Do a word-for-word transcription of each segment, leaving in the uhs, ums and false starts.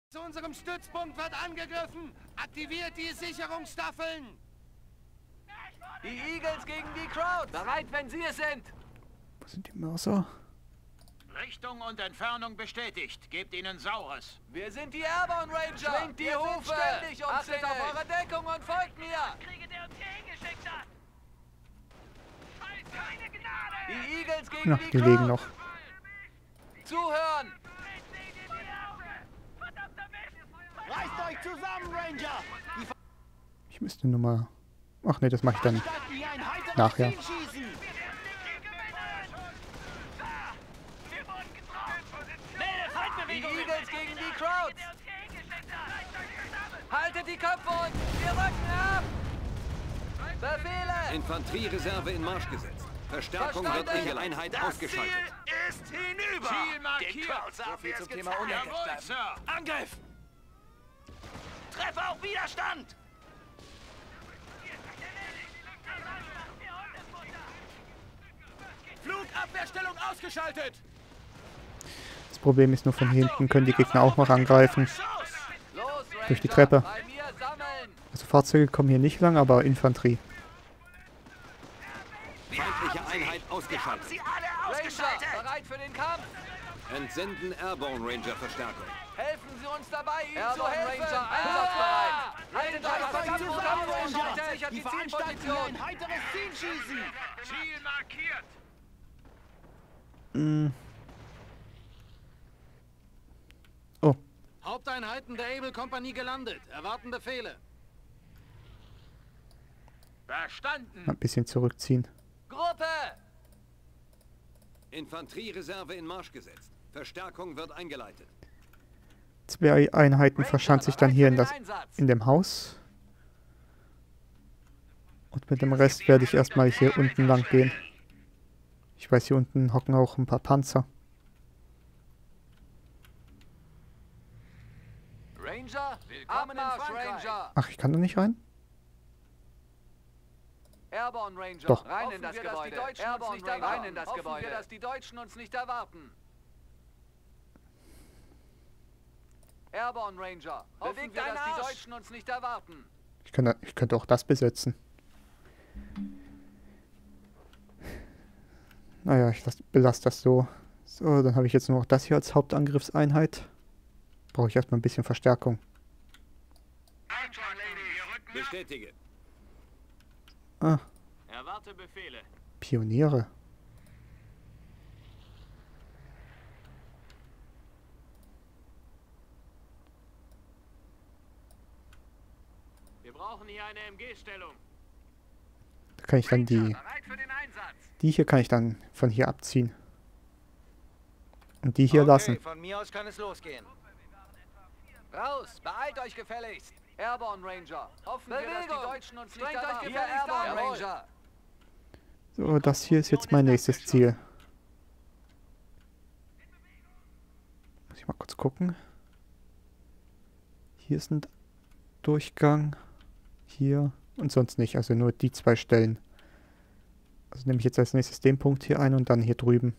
Zu unserem Stützpunkt wird angegriffen. Aktiviert die Sicherungsstaffeln. Die Eagles gegen die Crowd. Bereit, wenn Sie es sind. Wo sind die Mörser? Richtung und Entfernung bestätigt. Gebt ihnen Saures. Wir sind die Airborne Ranger. Schwingt die Wir Hufe. Ständig Achtet auf eure Deckung und folgt mir. Kriege, der uns hier hingeschickt hat. Keine Gnade. Die Eagles gegen Ja, die die Crowd. liegen noch. Zuhören. Reißt euch zusammen, Ranger. Ich müsste nur mal... Ach nee, das mache ich dann nachher. Die Eagles gegen die Crowd. Haltet die Köpfe und wir rücken ab. Befehle. Infanteriereserve in Marsch gesetzt. Verstärkung wird Verstanden. in Einheit ausgeschaltet. ist hinüber. Ziel markiert. So viel zum Thema unentdeckt Jawohl, bleiben. Sir. Angriff. Treffer auf Widerstand. Flugabwehrstellung ausgeschaltet. Das Problem ist nur, von hier hinten können die Gegner auch noch angreifen. Los, Ranger. Durch die Treppe. Bei mir sammeln. Also Fahrzeuge kommen hier nicht lang, aber Infanterie. Feindliche Einheit ausgeschaltet. Sie alle Ranger, ausgeschaltet. bereit für den Kampf. Entsenden Airborne Ranger Verstärkung. Helfen Sie uns dabei, ihm zu helfen. Ranger, einsatzbereit. Haltet euch zusammen, Ranger. Sichert die Zielposition. heiteres Ziel schießen. Ziel markiert. Mm. Oh, Haupteinheiten der Able-Kompanie gelandet. Erwarten Befehle. Verstanden. ein bisschen zurückziehen. Gruppe. Infanteriereserve in Marsch gesetzt. Verstärkung wird eingeleitet. Zwei Einheiten verschanzt sich dann hier in, das, Einsatz. in dem Haus. Und mit dem Rest werde ich erstmal hier unten lang gehen. Ich weiß, hier unten hocken auch ein paar Panzer. Ranger, Abmarsch, Ranger. Ach, ich kann da nicht rein? Airborne Ranger, Doch. rein in das wir, Gebäude. Dass die Airborne uns nicht Ranger, rein in das Hoffen Gebäude. Wir, dass die Deutschen uns nicht erwarten. Airborne Ranger, hoffen Bewegt wir, deinen dass die Arsch. Deutschen uns nicht erwarten. Ich könnte, ich könnte auch das besetzen. Naja, ich belasse das so. So, dann habe ich jetzt nur noch das hier als Hauptangriffseinheit. Brauche ich erstmal ein bisschen Verstärkung. Bestätige. Ah, Erwarte Befehle. Pioniere. Wir brauchen hier eine M G-Stellung. Da kann ich dann die... Bereit für den Einsatz. Die hier kann ich dann von hier abziehen. Und die hier Okay, lassen. von mir aus kann es losgehen. Raus, beeilt euch gefälligst. Airborne Ranger, hoffen wir, dass die Deutschen uns nicht erwarten. Hier Airborne Ranger. So, das hier ist jetzt mein nächstes Ziel. Muss ich mal kurz gucken. Hier ist ein Durchgang. Hier und sonst nicht. Also nur die zwei Stellen. Also nehme ich jetzt als nächstes den Punkt hier ein und dann hier drüben.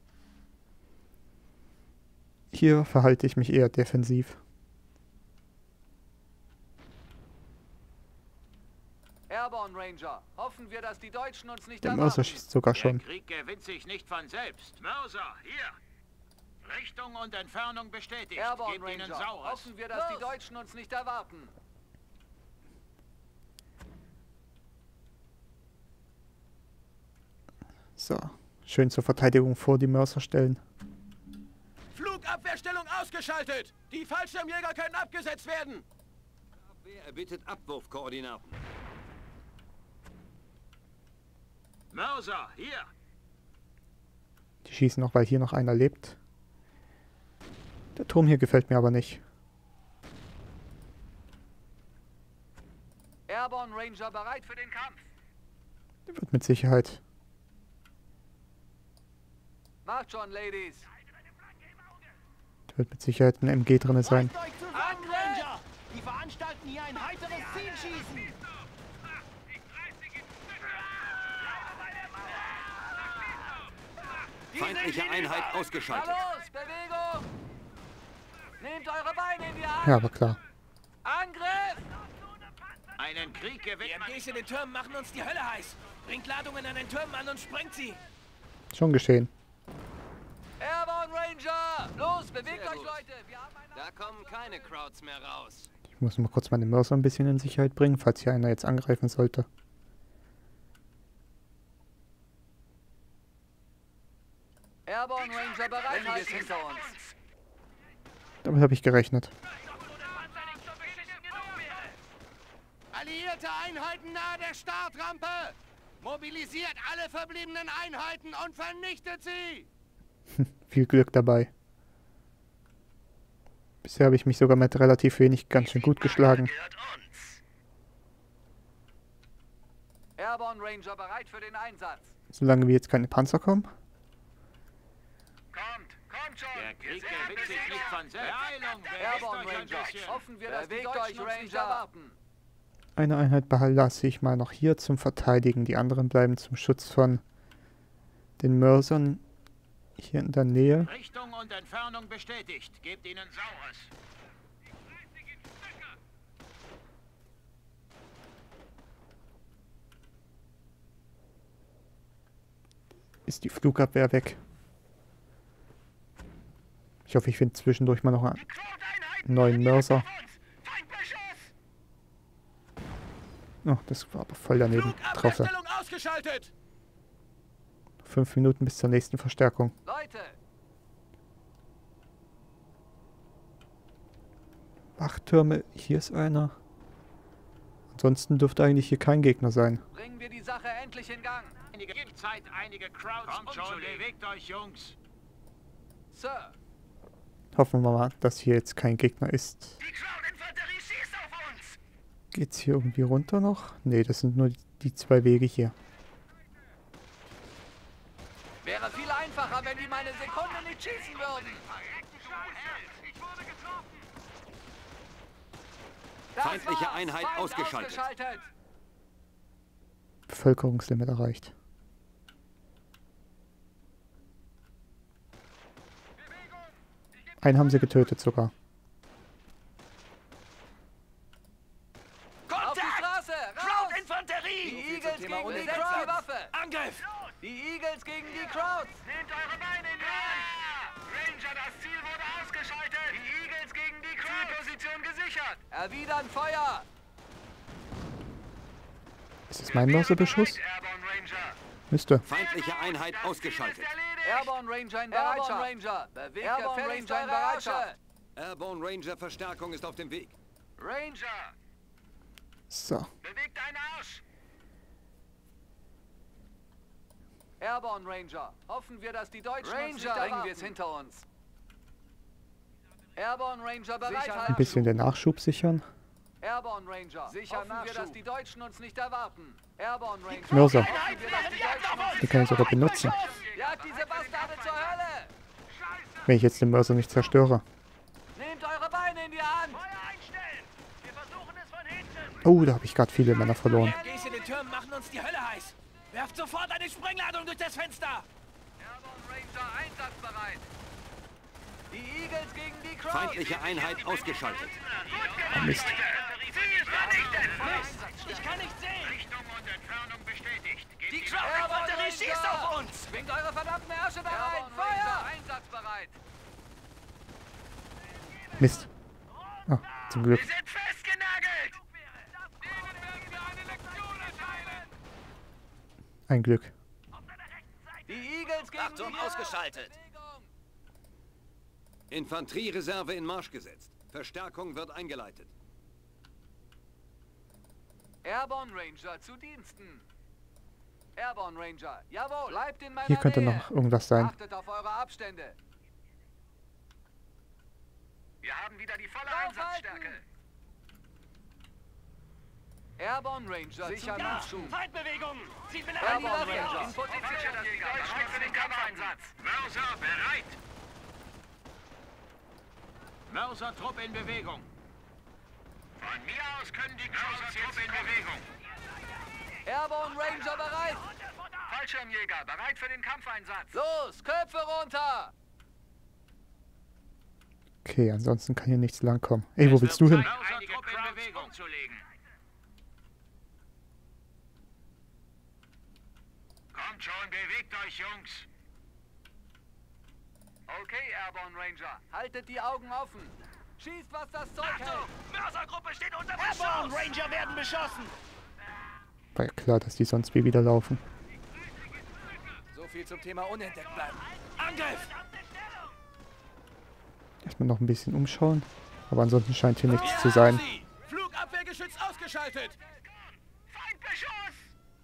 Hier verhalte ich mich eher defensiv. Airborne Ranger, hoffen wir, dass die Deutschen uns nicht Der erwarten. Mörser schießt sogar schon. Der Krieg gewinnt sich nicht von selbst. Mörser, hier. Richtung und Entfernung bestätigt. Airborne Gebt ihnen Ranger, Saures. hoffen wir, dass die Deutschen uns nicht erwarten. So, schön zur Verteidigung vor die Mörser stellen. Flugabwehrstellung ausgeschaltet. Die Fallschirmjäger können abgesetzt werden. Abwehr erbittet Abwurfkoordinaten. Mörser, hier. Die schießen noch, weil hier noch einer lebt. Der Turm hier gefällt mir aber nicht. Airborne Ranger bereit für den Kampf. Der wird mit Sicherheit... Macht schon, Ladies. Der wird mit Sicherheit ein M G drin sein. Reißt euch zusammen, Ranger. Die veranstalten hier ein heiteres Zielschießen. Feindliche Einheit ausgeschaltet. Na los, Bewegung! Nehmt eure Beine in die Hand! Ja, aber klar. Angriff! Einen Krieg Die gewinnt M man. Gs in den Türmen machen uns die Hölle heiß. Bringt Ladungen an den Türmen an und sprengt sie. Schon geschehen. Airborne Ranger! Los, bewegt Sehr euch, gut. Leute! Wir haben einen... Da kommen keine Crowds mehr raus. Ich muss mal kurz meine Mörser ein bisschen in Sicherheit bringen, falls hier einer jetzt angreifen sollte. Airborne Ranger bereithalten hinter uns. Damit habe ich gerechnet. Alliierte Einheiten nahe der Startrampe! Mobilisiert alle verbliebenen Einheiten und vernichtet sie! Viel Glück dabei. Bisher habe ich mich sogar mit relativ wenig ganz schön gut geschlagen. Airborne Ranger bereit für den Einsatz. Solange wir jetzt keine Panzer kommen. Kommt, kommt schon. Der Krieg gewinnt sich nicht von selbst. Beeilung, bewegt Airborne euch ein Ranger, bisschen. hoffen wir, dass die Bewegt Deutschen uns nicht erwarten. Eine Einheit lasse ich mal noch hier zum Verteidigen. Die anderen bleiben zum Schutz von den Mörsern hier in der Nähe. Richtung und Entfernung bestätigt. Gebt ihnen Saures. Ist die Flugabwehr weg. Ich hoffe, ich finde zwischendurch mal noch einen neuen Mörser. Oh, das war aber voll daneben. Treffer. Flugabwehrstellung ausgeschaltet. Fünf Minuten bis zur nächsten Verstärkung. Leute, Wachtürme, hier ist einer. Ansonsten dürfte eigentlich hier kein Gegner sein. bringen wir die Sache endlich in Gang. Einige, gibt Zeit, einige Crowds Kommt schon, bewegt euch, Jungs. Sir, Hoffen wir mal, dass hier jetzt kein Gegner ist. Die Crowd-Infanterie schießt auf uns. Geht's hier irgendwie runter noch? Ne, das sind nur die, die zwei Wege hier. wäre viel einfacher, wenn die meine Sekunde nicht schießen würden. Das Feindliche war's. Einheit Feind ausgeschaltet. ausgeschaltet. Bevölkerungslimit erreicht. Einen haben sie getötet sogar. Auf die Straße, raus! Crowd-Infanterie. Die Eagles gegen die Besetzt Crowds. die Waffe. Angriff. Die Eagles gegen die Crowds. Nehmt eure Beine in die Hand. Ranger, das Ziel wurde ausgeschaltet. Die Eagles gegen die Crowds. Zielposition gesichert. Erwidern Feuer. Ist das mein Mörserbeschuss? Airborne Ranger. Müsste. Feindliche Einheit ausgeschaltet. Airborne Ranger in Bereitschaft. Airborne Ranger, bewegt Airborne Ranger in Bereitschaft. Airborne Ranger Verstärkung ist auf dem Weg. Ranger, So. Bewegt einen Arsch. Airborne Ranger. Hoffen wir, dass die Deutschen uns nicht erwarten. Bringen wir es hinter uns. Airborne Ranger bereithalten. Ein bisschen den Nachschub sichern. Airborne Ranger. Sicher Hoffen Nachschub. wir, dass die Deutschen uns nicht erwarten. Airborne Ranger. Mörser. Hoffen wir, dass die Deutschen uns Die kann ich sogar benutzen, Jagt diese Bastarde zur Hölle. wenn ich jetzt den Mörser nicht zerstöre. Nehmt eure Beine in die Hand. Feuer einstellen. Wir versuchen es von hinten. Oh, da habe ich gerade viele Männer verloren. Die M Gs in den Türmen machen uns die Hölle heiß. Werft sofort eine Sprengladung durch das Fenster. Airborne Ranger einsatzbereit. Die Eagles gegen die Crowds. Feindliche Einheit ausgeschaltet. Mist. Ich kann nicht sehen. Richtung und Entfernung bestätigt. Gebt Die ihnen Crowd-Infanterie schießt auf uns. Bringt eure verdammten Ärsche da rein. Feuer. Einsatzbereit. Mist. Ah, zum Glück. Wir sind festgenagelt. Denen werden wir eine Lektion erteilen. Ein Glück. Die Eagles gegen Achtung, die ausgeschaltet. Bewegung. Infanteriereserve in Marsch gesetzt. Verstärkung wird eingeleitet. Airborne Ranger zu Diensten. Airborne Ranger, jawohl. Bleibt in meiner Hier könnte Nähe. noch irgendwas sein. Achtet auf eure Abstände. Wir haben wieder die volle Draufhalten. Einsatzstärke. Airborne Ranger, sicher Nachschub. Feindbewegung. Sie will Airborne eine Ranger, in Sicher, Position. dass die Deutschen für den Kampfeinsatz. Mörser bereit. Mörser-Trupp in Bewegung. Von mir aus können die Mörser-Trupp in Bewegung. Airborne Ranger bereit. Fallschirmjäger bereit für den Kampfeinsatz. Los, Köpfe runter. Okay, ansonsten kann hier nichts langkommen. Ey, wo willst du hin? Einige Truppe in Bewegung zu legen. Kommt schon, bewegt euch, Jungs. Okay, Airborne Ranger. Haltet die Augen offen. Schießt, was das Zeug hält. Achtung! Mörsergruppe steht unter Airborne Beschuss! Ranger werden beschossen! War ja klar, dass die sonst wie wieder laufen. So viel zum Thema unentdeckt bleiben. Angriff! Erstmal noch ein bisschen umschauen. Aber ansonsten scheint hier nichts zu sein. Sie! Flugabwehrgeschütz ausgeschaltet! Feindbeschuss!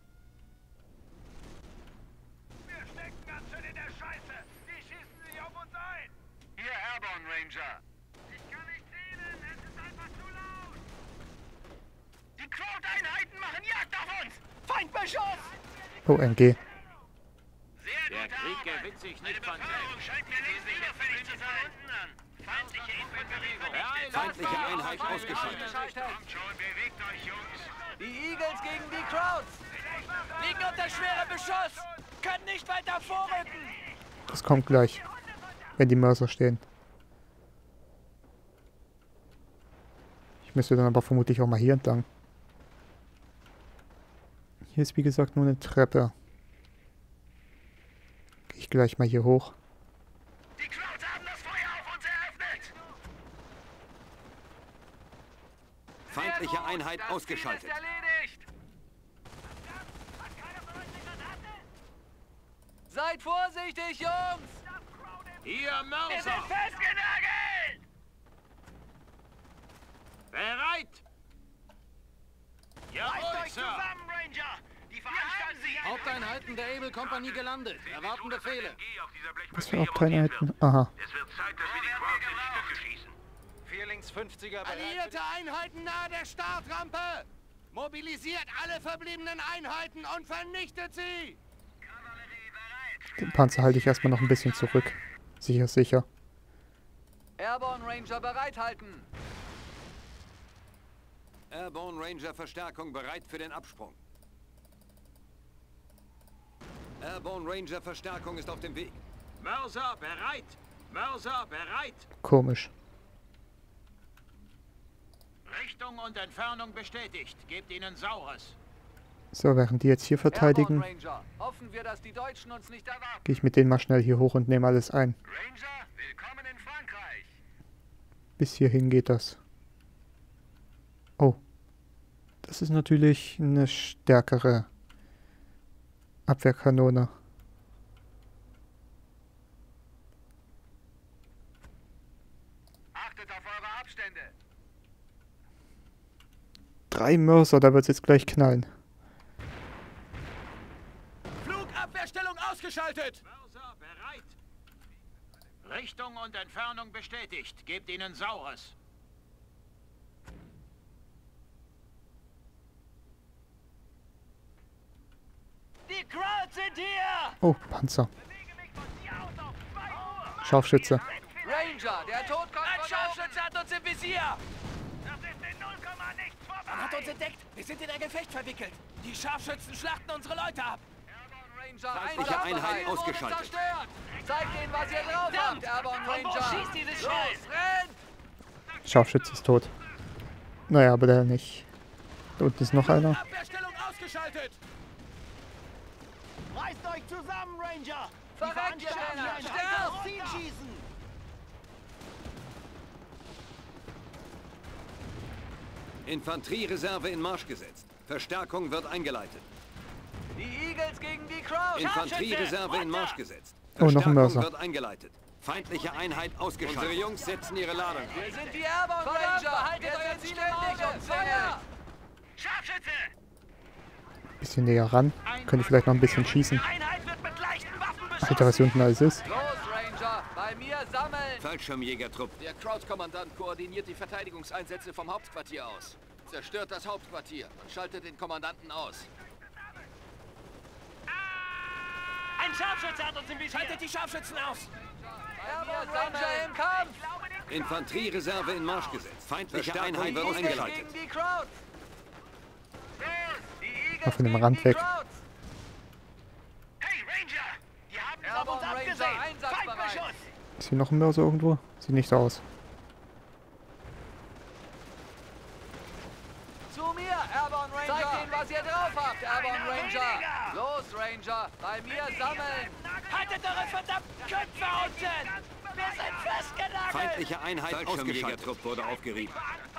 Wir stecken ganz schön in der Scheiße. Die schießen sich auf uns ein. Hier, Airborne Ranger. Ich kann nicht zielen. Es ist einfach zu laut. Die Crowd-Einheiten machen Jagd auf uns. Feindbeschuss! Oh, M G. Sehr gut, Krieg gewinnt sich nicht von selbst. Scheint mir nicht widerfällig zu sein. Feindliche Infanteriebewegung. Feindliche Einheit ausgeschaltet. Kommt schon, bewegt euch, Jungs. Die Eagles gegen die Crowds. Liegen unter schwerem Beschuss! Können nicht weiter vorrücken! Das kommt gleich. Wenn die Mörser stehen. Ich müsste dann aber vermutlich auch mal hier entlang. Hier ist wie gesagt nur eine Treppe. Gehe ich gleich mal hier hoch. Die Crowds haben das Feuer auf uns eröffnet. Feindliche Einheit Das Ziel ausgeschaltet. ist erledigt. Seid vorsichtig, Jungs! Hier, Mörser. Festgenagelt. Bereit. Jawohl, Sir. Zusammen, Ranger. Die veranstalten sich. Haupteinheiten der Able Company gelandet. Erwarten Befehle. Was für Haupteinheiten? Aha. Es wird Zeit, dass wir die Crowds in die Stücke schießen. Vierlings fünfziger Alliierte Einheiten nahe der Startrampe! Mobilisiert alle verbliebenen Einheiten und vernichtet sie! Den Panzer halte ich erstmal noch ein bisschen zurück. Sicher, sicher. Airborne Ranger bereithalten. Airborne Ranger Verstärkung bereit für den Absprung. Airborne Ranger Verstärkung ist auf dem Weg. Mörser bereit. Mörser bereit. Komisch. Richtung und Entfernung bestätigt. Gebt ihnen Saures. So, während die jetzt hier verteidigen, Airborne Ranger. Hoffen wir, dass die Deutschen uns nicht erwarten. gehe ich mit denen mal schnell hier hoch und nehme alles ein. Ranger, willkommen in Frankreich. Bis hierhin geht das. Oh. Das ist natürlich eine stärkere Abwehrkanone. Achtet auf eure Abstände. Drei Mörser, da wird es jetzt gleich knallen. Flugabwehrstellung ausgeschaltet! Mörser bereit. Richtung und Entfernung bestätigt. Gebt ihnen Saures. Die Crowds sind hier! Oh, Panzer. Scharfschütze. Ranger, der Tod kommt Ein von oben. Scharfschütze hat uns im Visier! Das ist in null Komma nichts vorbei. Man hat uns entdeckt! Wir sind in ein Gefecht verwickelt! Die Scharfschützen schlachten unsere Leute ab! Ranger, Feindliche Einsatzbereit. Einheit Ziel wurde ausgeschaltet. zerstört. Zeigt ihnen, was ihr drauf habt, Airborne Von wo Ranger. schießt dieses Los, Schwein? rennt! Scharfschütze ist tot. Naja, aber der nicht. Da unten ist noch einer. Abwehrstellung ausgeschaltet! Reißt euch zusammen, Ranger! Verreckt, ihr Männer! Sterbt! Ziel schießen! Infanteriereserve in Marsch gesetzt. Verstärkung wird eingeleitet. Die Eagles gegen die Crowds. Infanteriereserve in Marsch gesetzt. Oh, noch ein Verstärkung Mörser. wird eingeleitet. Feindliche Einheit ausgeschaltet. Unsere Jungs setzen ihre Ladung Wir ein. sind die Airborne Ranger. Haltet euer Ziel ständig und Feuer! Scharfschütze. Bisschen näher ran. Könnte vielleicht noch ein bisschen schießen. Einheit wird mit leichten Waffen beschossen. Alter, was hier unten alles ist. Los, Ranger! Bei mir sammeln! Fallschirmjägertrupp. Der Crowd-Kommandant koordiniert die Verteidigungseinsätze vom Hauptquartier aus. Zerstört das Hauptquartier und schaltet den Kommandanten aus. Ein Scharfschütze hat uns im Visier! Schaltet die Scharfschützen aus! Airborne Ranger im Kampf! Infanteriereserve in Marsch gesetzt. Feindliche Einheit wird Eagles eingeleitet. gegen die Crowds! Die Eagles Mal von dem gegen Rand die weg. Crowds! Hey, Ranger. Die haben es auf Airborne uns Ranger abgesehen. einsatzbereit! Feindbeschuss. Ist hier noch ein Mörser irgendwo? Sieht nicht so aus. Zu mir, Airborne Ranger! Zeigt ihnen, was ihr drauf habt, Airborne Ranger! Los, Ranger! Bei mir sammeln! Haltet eure verdammten Köpfe unten! Wir sind festgenagelt! Feindliche Einheit Ausgeschaltet. wurde aufgerieben.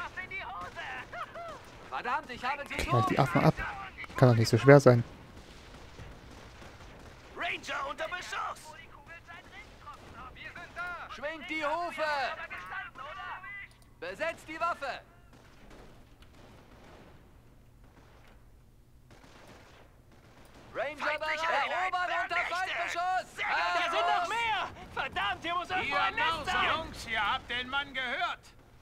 Verdammt, ich habe zu Halt tun! die Affen ab. Kann doch nicht so schwer sein. Ranger unter Beschuss! Schwingt die Hufe! Besetzt die Waffe! Ranger bereit! Erobert unter Feindbeschuss! Da sind noch mehr! Verdammt, hier muss irgendwo ein Nest sein! Jungs, ihr habt den Mann gehört.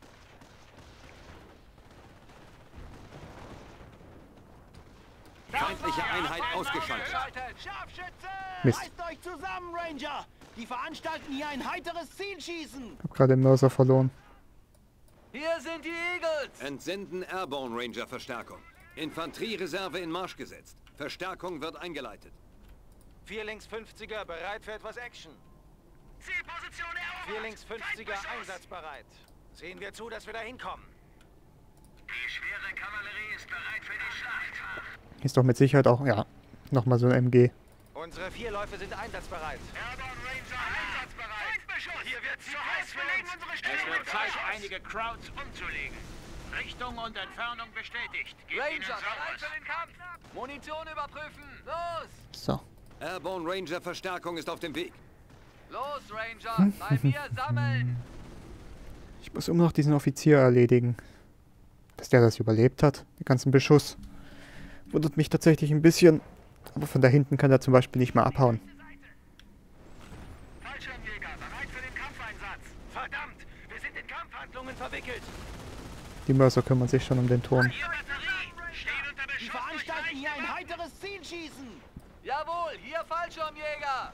Feindliche Einheit ausgeschaltet. Scharfschütze! Mist. Reißt euch zusammen, Ranger! Die veranstalten hier ein heiteres Zielschießen! Hab gerade den Mörser verloren. Hier sind die Eagles! Entsenden Airborne Ranger Verstärkung. Infanteriereserve in Marsch gesetzt. Verstärkung wird eingeleitet. vier links fünfziger bereit für etwas Action. Zielposition erobert. vier links fünfziger Feindbeschuss. einsatzbereit. Sehen wir zu, dass wir da hinkommen. Die schwere Kavallerie ist bereit für die Schlacht. Ist doch mit Sicherheit auch, ja, nochmal so ein M G. Unsere vier Läufe sind einsatzbereit. Airborne Ranger einsatzbereit. Feindbeschuss. Hier wird zu heiß für uns. Unsere Stellung Es wird unter Zeit, Beschuss. einige Crowds umzulegen. Richtung und Entfernung bestätigt. Gebt ihnen Ranger, bereit Saures. für den Kampf! Munition überprüfen! Los! So. Airborne Ranger Verstärkung ist auf dem Weg. Los, Ranger! Bei mir sammeln! Ich muss immer noch diesen Offizier erledigen. Dass der das überlebt hat, den ganzen Beschuss. Wundert mich tatsächlich ein bisschen. Aber von da hinten kann er zum Beispiel nicht mehr abhauen. Fallschirmjäger, bereit für den Kampfeinsatz. Verdammt, wir sind in Kampfhandlungen verwickelt. Die Mörser kümmern sich schon um den Turm. Hier Batterie. Steht unter Beschuss. Die veranstalten hier ein heiteres Zielschießen! Jawohl, hier Fallschirmjäger!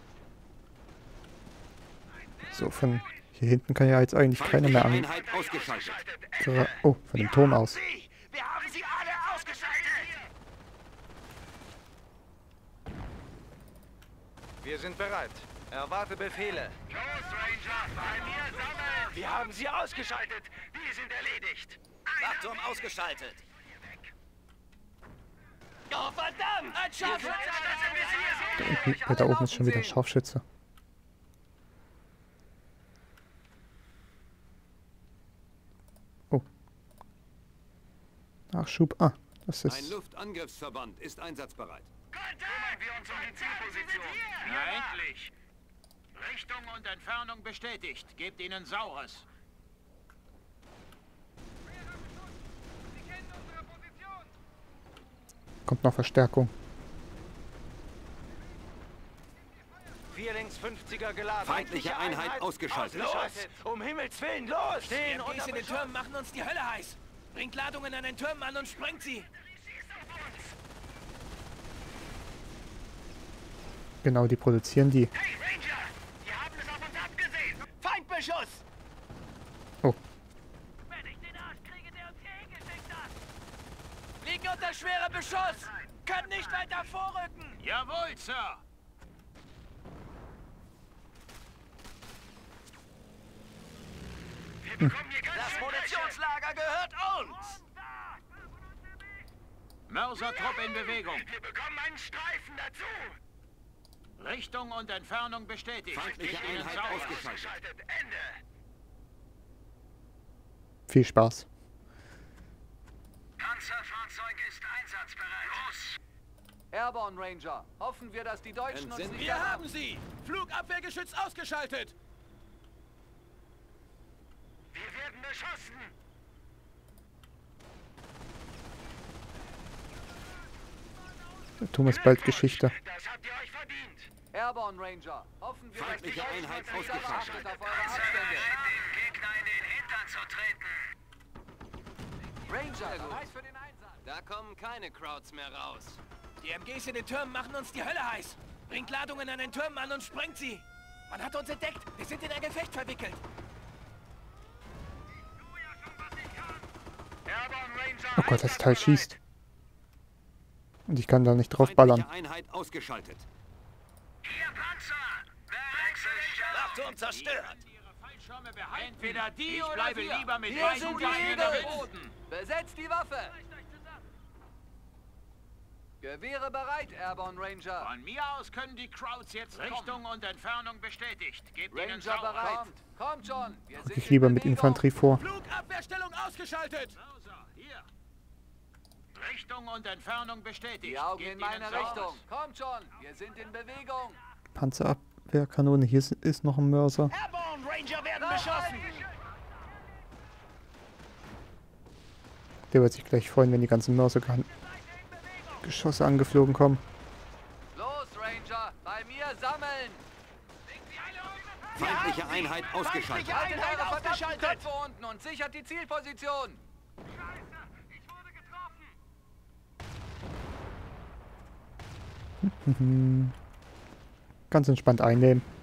So, von hier hinten kann ja jetzt eigentlich keiner mehr an. Einheit ausgeschaltet. Oh, von dem Turm aus. Sie. Wir haben sie alle ausgeschaltet. Wir sind bereit. Erwarte Befehle. Los, Ranger, bei mir sammeln. Wir haben sie ausgeschaltet. Die sind erledigt. Wachturm ausgeschaltet! Oh, verdammt! Ein Scharfschütze! Da, unten, ja, da oben ist schon wieder ein Scharfschütze. Oh. Nachschub. Ah, das Ein ist... Luftangriffsverband ist einsatzbereit. Kümmern wir uns um die Zielposition. Na endlich. Richtung und Entfernung bestätigt. Gebt ihnen Saures. Kommt noch Verstärkung. vier links fünfziger geladen. Feindliche Einheit ausgeschaltet. Los! Um Himmels Willen, los! Stehen Die unter in den Beschuss. Türmen machen uns die Hölle heiß! Bringt Ladungen an den Türmen an und sprengt sie! Genau, die produzieren die. Hey, Ranger, die haben es auf uns abgesehen. Feindbeschuss! Oh, Wenn ich den Arsch kriege, der uns hier hingeschickt hat! Liegen unter schwerem Beschuss! Können nicht weiter vorrücken! Jawohl, Sir. Wir bekommen hier ganz Das schön Munitionslager gehört uns! Mörsertrupp in Bewegung. Fläche. Wir bekommen einen Streifen dazu. Richtung und Entfernung bestätigt. Feindliche Gebt ihnen Einheit Saures. ausgeschaltet. Ausgeschaltet. Ende. viel Spaß. Panzerfahrzeug ist einsatzbereit. Los. Airborne Ranger, hoffen wir, dass die Deutschen uns Entsenden- nicht Wir erhaben. haben sie! Flugabwehrgeschütz ausgeschaltet! Wir werden beschossen. Der Turm ist bald Geschichte. Das habt ihr euch verdient. Airborne Ranger, hoffen wir, dass die Feindliche Deutschen Einheit uns nicht ausgeschaltet. erwartet auf eure Abstände. dem Gegner in den Hintern zu treten. Ranger, bereit für den Einsatz. Da kommen keine Crowds mehr raus. Die M Gs in den Türmen machen uns die Hölle heiß! Bringt Ladungen an den Türmen an und sprengt sie! Man hat uns entdeckt! Wir sind in ein Gefecht verwickelt! Airborne Ranger. Oh Gott, das Teil schießt. Und ich kann da nicht drauf ballern. Feindliche Einheit ausgeschaltet. Hier Panzer. Wechselstelle. Wachturm zerstört! Ihre Fallschirme behalten. Entweder die Ich oder bleibe wir. lieber mit Hier meinen sind die Gegnern Eagles. im Boden. Besetzt die Waffe! Gewehre bereit, Airborne Ranger. Von mir aus können die Krauts jetzt Richtung und Entfernung bestätigt. Gebt ihnen Ranger Sauerei. bereit. Kommt schon. Wir sind Ich in lieber mit Bewegung. Infanterie vor. Flugabwehrstellung ausgeschaltet! Sauser, hier. Richtung und Entfernung bestätigt. Die Augen Gebt in meine ihnen Sauerei. Richtung. Kommt schon. Wir sind in Bewegung. Panzerabwehrkanone, hier ist, ist noch ein Mörser. Airborne Ranger werden beschossen! Der wird sich gleich freuen, wenn die ganzen Mörser-Geschosse angeflogen kommen. Los, Ranger. Bei mir sammeln. Feindliche Einheit ausgeschaltet. Feindliche Haltet Einheit eure verdammten ausgeschaltet! Köpfe unten und sichert die Zielposition. Ich wurde getroffen. Ganz entspannt einnehmen.